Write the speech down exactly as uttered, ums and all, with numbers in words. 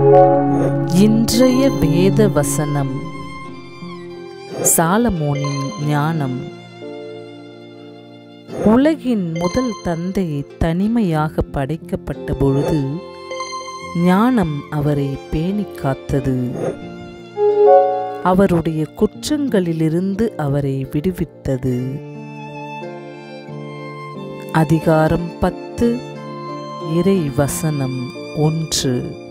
இன்றைய வேத வசனம் சாலமோனின் ஞானம். உலகின் முதல் தந்தை தனிமையாக படைக்கப்பட்ட பொழுது ஞானம் அவரை பேணிக் காத்தது. அவருடைய குற்றங்களிலிருந்து அவரை விடுவித்தது. அதிகாரம் பத்து, இறை வசனம் ஒன்று.